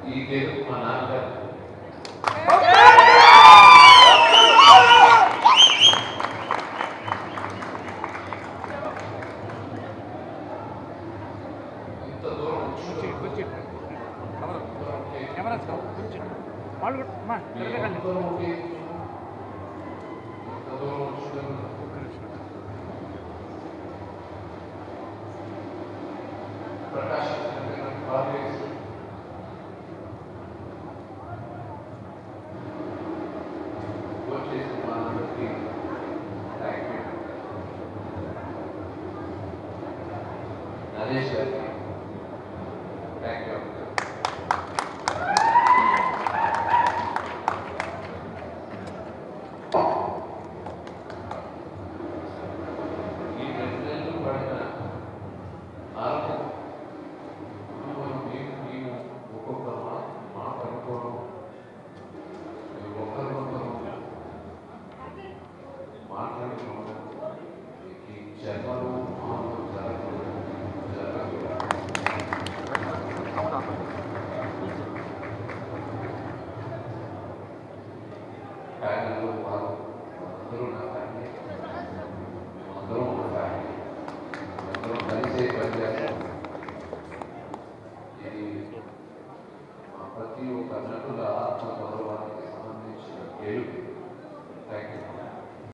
ఈ పేరు మా నాన్నగారు ఇంత దూరం ప్రకాష్ కాలేజ్ వచ్చేసి మా అందరికీ థ్యాంక్ యూ నరేష్ గారికి థ్యాంక్ యూ ఈ 2 నెలలు పడిన ఆరంభం మేము ఒక్కొక్క మాట అనుకోవడం ఒకరికొకరు మాట్లాడుకోవడం ఈ జన్మలు మామూలు జరగదు ఫ్యామిలీలో వారు అందరూ నా ఫ్యామిలీ అందరం ఒక ఫ్యామిలీ అందరం కలిసే పనిచేస్తాం